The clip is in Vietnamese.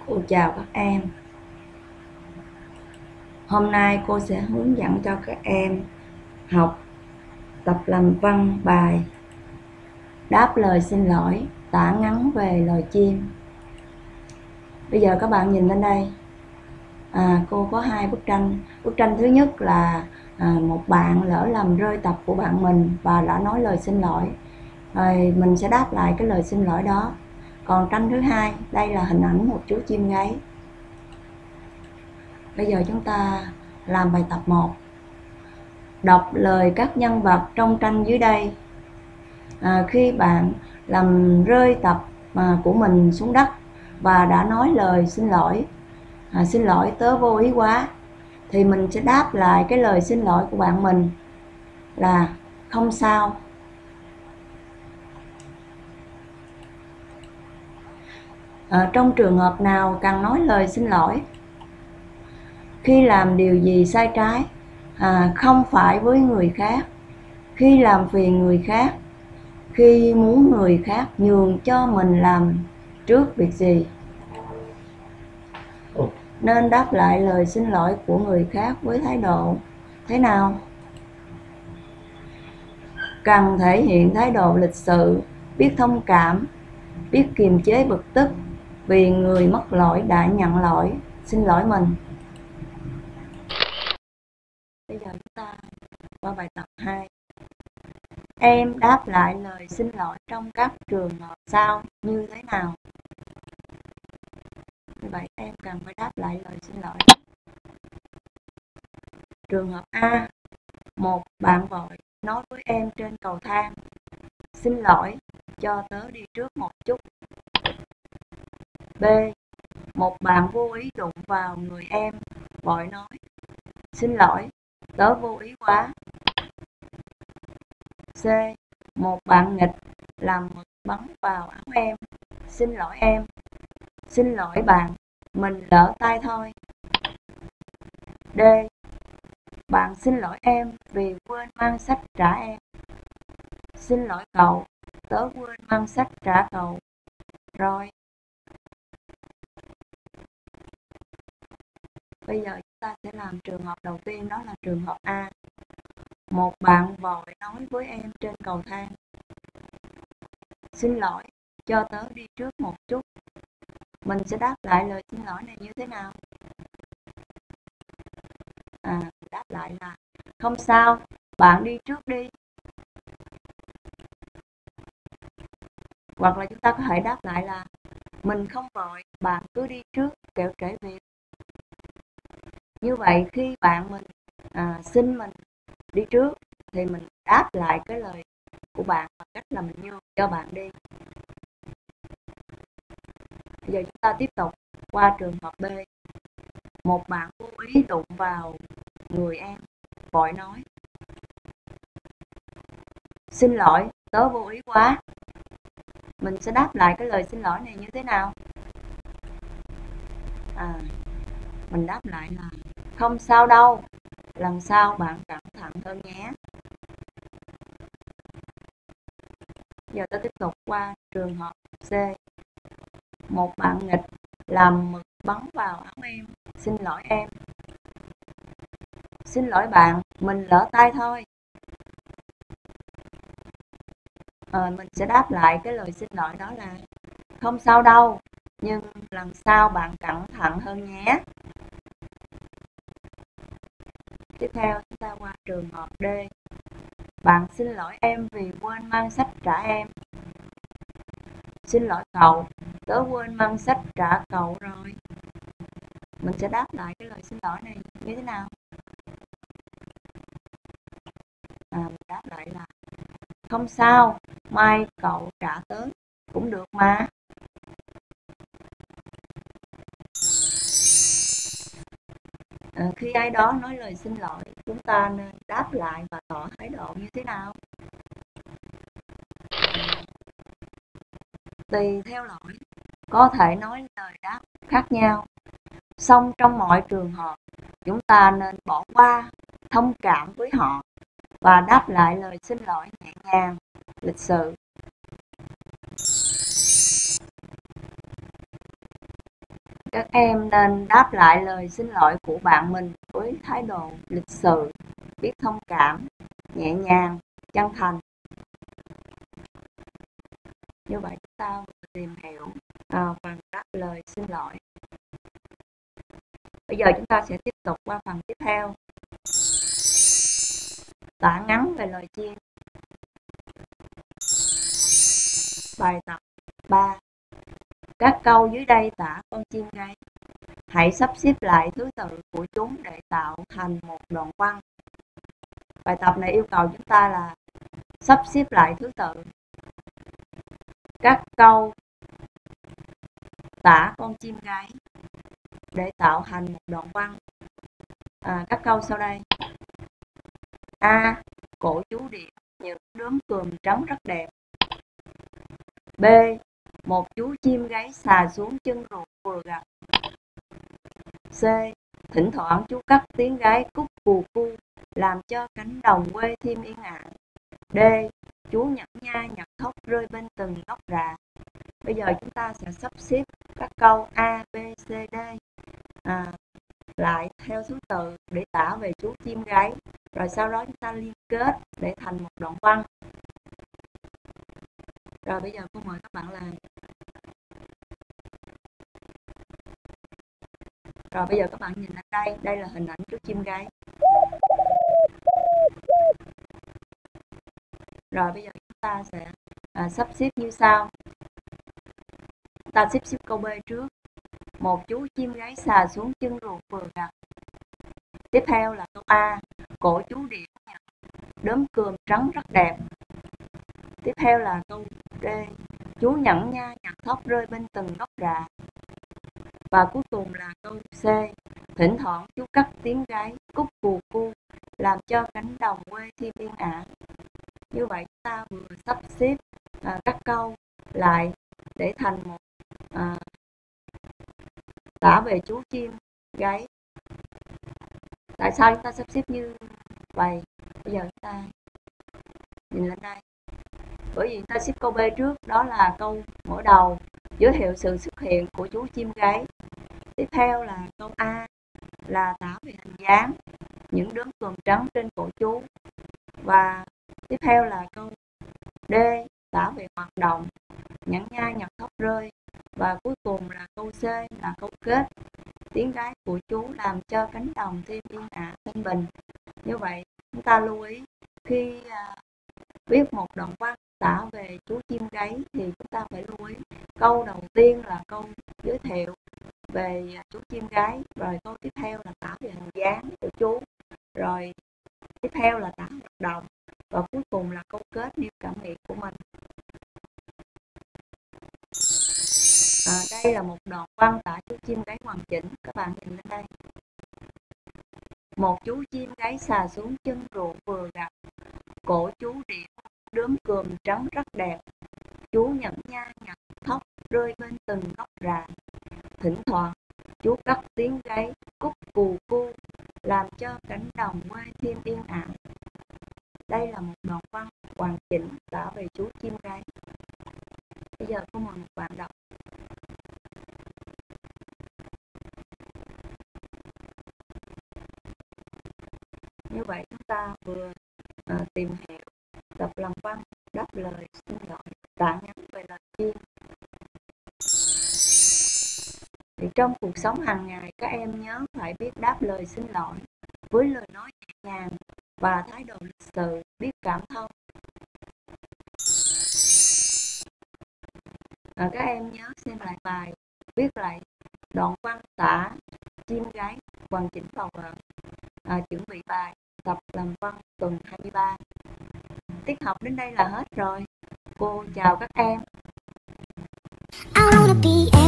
Cô chào các em. Hôm nay cô sẽ hướng dẫn cho các em học tập làm văn bài đáp lời xin lỗi, tả ngắn về loài chim. Bây giờ các bạn nhìn lên đây. Cô có hai bức tranh. Bức tranh thứ nhất là một bạn lỡ làm rơi tập của bạn mình và đã nói lời xin lỗi. Rồi mình sẽ đáp lại cái lời xin lỗi đó. Còn tranh thứ hai, đây là hình ảnh một chú chim gáy. Bây giờ chúng ta làm bài tập 1. Đọc lời các nhân vật trong tranh dưới đây. Khi bạn làm rơi tập của mình xuống đất và đã nói lời xin lỗi, xin lỗi tớ vô ý quá, thì mình sẽ đáp lại cái lời xin lỗi của bạn mình là không sao. Trong trường hợp nào cần nói lời xin lỗi? Khi làm điều gì sai trái, không phải với người khác, khi làm phiền người khác, khi muốn người khác nhường cho mình làm trước việc gì. Nên đáp lại lời xin lỗi của người khác với thái độ thế nào? Cần thể hiện thái độ lịch sự, biết thông cảm, biết kiềm chế bực tức vì người mắc lỗi đã nhận lỗi, xin lỗi mình. Bây giờ chúng ta qua bài tập 2. Em đáp lại lời xin lỗi trong các trường hợp sau như thế nào? Như vậy em cần phải đáp lại lời xin lỗi. Trường hợp A, một bạn vội nói với em trên cầu thang: xin lỗi, cho tớ đi trước một chút. B, một bạn vô ý đụng vào người em, vội nói: xin lỗi, tớ vô ý quá. C, một bạn nghịch làm mực bắn vào áo em, xin lỗi em. Xin lỗi bạn, mình lỡ tay thôi. D, bạn xin lỗi em vì quên mang sách trả em. Xin lỗi cậu, tớ quên mang sách trả cậu. Rồi. Bây giờ chúng ta sẽ làm trường hợp đầu tiên, đó là trường hợp A. Một bạn vội nói với em trên cầu thang: xin lỗi, cho tớ đi trước một chút. Mình sẽ đáp lại lời xin lỗi này như thế nào? Đáp lại là không sao, bạn đi trước đi. Hoặc là chúng ta có thể đáp lại là mình không vội, bạn cứ đi trước, kẻo trễ việc. Như vậy khi bạn mình xin mình đi trước thì mình đáp lại cái lời của bạn bằng cách là mình nhường cho bạn đi. Bây giờ chúng ta tiếp tục qua trường hợp B. Một bạn vô ý đụng vào người em, vội nói: xin lỗi, tớ vô ý quá. Mình sẽ đáp lại cái lời xin lỗi này như thế nào? Mình đáp lại là không sao đâu, lần sau bạn cẩn thận hơn nhé. Giờ ta tiếp tục qua trường hợp C. Một bạn nghịch làm mực bắn vào áo em, xin lỗi em. Xin lỗi bạn, mình lỡ tay thôi. Mình sẽ đáp lại cái lời xin lỗi đó là không sao đâu, nhưng lần sau bạn cẩn thận hơn nhé. Tiếp theo chúng ta qua trường hợp D. Bạn xin lỗi em vì quên mang sách trả em. Xin lỗi cậu, tớ quên mang sách trả cậu rồi. Mình sẽ đáp lại cái lời xin lỗi này như thế nào? Mình đáp lại là không sao, mai cậu trả tớ cũng được mà. Khi ai đó nói lời xin lỗi, chúng ta nên đáp lại và tỏ thái độ như thế nào? Tùy theo lỗi, có thể nói lời đáp khác nhau. Song trong mọi trường hợp, chúng ta nên bỏ qua, thông cảm với họ và đáp lại lời xin lỗi nhẹ nhàng, lịch sự. Các em nên đáp lại lời xin lỗi của bạn mình với thái độ lịch sự, biết thông cảm, nhẹ nhàng, chân thành. Như vậy chúng ta vừa tìm hiểu phần đáp lời xin lỗi. Bây giờ chúng ta sẽ tiếp tục qua phần tiếp theo. Tả ngắn về lời chiên. Bài tập 3. Các câu dưới đây tả con chim gáy. Hãy sắp xếp lại thứ tự của chúng để tạo thành một đoạn văn. Bài tập này yêu cầu chúng ta là sắp xếp lại thứ tự các câu tả con chim gáy để tạo thành một đoạn văn. Các câu sau đây. A. Cổ chú điệp những đốm cườm trắng rất đẹp. B. Một chú chim gáy xà xuống chân ruột vừa gặp. C. Thỉnh thoảng chú cất tiếng gáy cúc cù cu làm cho cánh đồng quê thêm yên ả. D. Chú nhẫn nha nhặt thóc rơi bên từng gốc rạ. Bây giờ chúng ta sẽ sắp xếp các câu A, B, C, D lại theo thứ tự để tả về chú chim gáy. Rồi sau đó chúng ta liên kết để thành một đoạn văn. Rồi bây giờ cô mời các bạn làm. Rồi bây giờ các bạn nhìn lên đây, đây là hình ảnh chú chim gáy. Rồi bây giờ chúng ta sẽ sắp xếp như sau. Ta xếp câu B trước. Một chú chim gáy xà xuống chân ruột vừa gặp. Tiếp theo là câu A. Cổ chú điệp đốm cườm trắng rất đẹp. Tiếp theo là câu D. Chú nhẫn nha nhặt thóc rơi bên từng gốc rạ. Và cuối cùng là câu C. Thỉnh thoảng chú cất tiếng gáy cúc cù cu làm cho cánh đồng quê thêm yên ả. Như vậy chúng ta vừa sắp xếp các câu lại để thành một tả về chú chim gáy. Tại sao chúng ta sắp xếp như vậy? Bây giờ chúng ta nhìn lên đây. Bởi vì chúng ta xếp câu B trước, đó là câu mở đầu giới thiệu sự xuất hiện của chú chim gáy. Tiếp theo là câu A là tả về hình dáng những đốm cườm trắng trên cổ chú. Và tiếp theo là câu D tả về hoạt động nhẫn nha nhặt thóc rơi. Và cuối cùng là câu C là câu kết tiếng gáy của chú làm cho cánh đồng thêm yên ả thanh bình. Như vậy chúng ta lưu ý khi viết một đoạn văn tả về chú chim gáy thì chúng ta phải lưu ý câu đầu tiên là câu giới thiệu về chú chim gáy, rồi câu tiếp theo là tả về hình dáng của chú, rồi tiếp theo là tả hoạt động, và cuối cùng là câu kết nêu cảm nghĩ của mình. Đây là một đoạn văn tả chú chim gáy hoàn chỉnh. Các bạn nhìn lên đây. Một chú chim gáy xà xuống chân ruộng vừa gặp. Cổ chú điệp đốm cườm trắng rất đẹp. Chú nhẫn nha nhặt thóc rơi bên từng gốc rạ. Thỉnh thoảng chú cất tiếng gáy cúc cù cu làm cho cánh đồng quê thêm yên ả. Đây là một đoạn văn hoàn chỉnh tả về chú chim gáy. Bây giờ cô mời một bạn đọc. Như vậy chúng ta vừa tìm hiểu tập làm văn đáp lời xin lỗi tả ngắn về lời chiên. Thì trong cuộc sống hàng ngày các em nhớ phải biết đáp lời xin lỗi với lời nói nhẹ nhàng và thái độ lịch sự, biết cảm thông. Các em nhớ xem lại bài, viết lại đoạn văn tả chim gáy hoàn chỉnh vào vở. Chuẩn bị bài tập làm văn tuần 23. Tiết học đến đây là hết rồi. Cô chào các em.